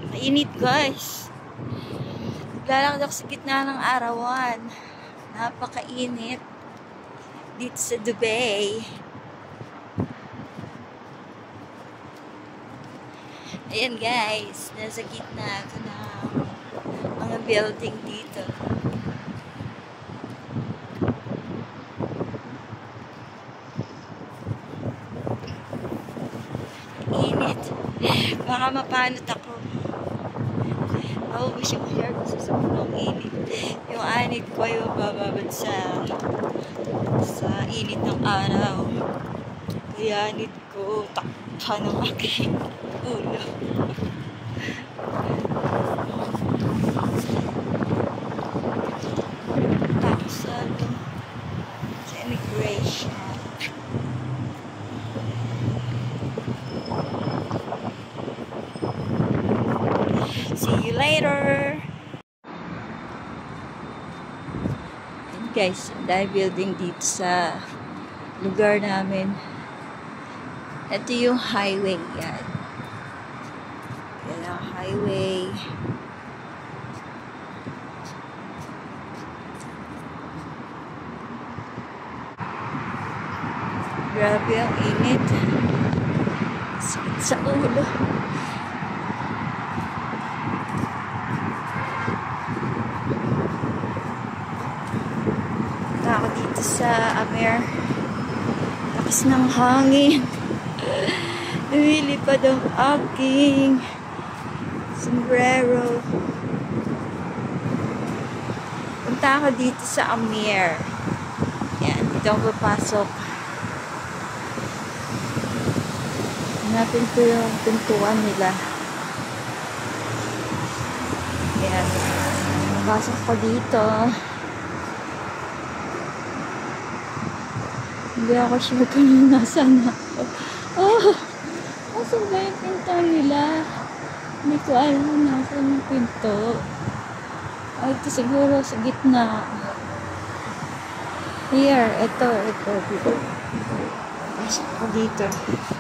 Mainit guys. Naglalakad ako sa gitna ng arawan. Napakainit dito sa Dubai. Ayan guys, nasa gitna ako ng mga building dito. Init. Baka mapanot ako. Maubos yung hair ko sa sobrang init. Yung anit ko ay mabababad sa init ng araw. Kaya anit ko takpan ng aking ulo. Tapos sa immigration. See you later! And guys, dahil building dito sa lugar namin. Ito yung highway yan. Yan ang highway. Grabe ang init. Sakit sa ulo. Ako dito sa Amer. Lakas ng hangin. Lumilipad ang aking sombrero. Punta ako dito sa Amer. Yan, dito ako papasok. Hanapin ko yung pintuan nila. Yan. Pasok ko dito. Hindi ako sure kung nasaan ako. Oh! Nasaan ba yung pinto nila? Hindi ko alam kung nasaan yung pinto. Ay, ito siguro sa gitna. Here, ito. Pasok ko dito.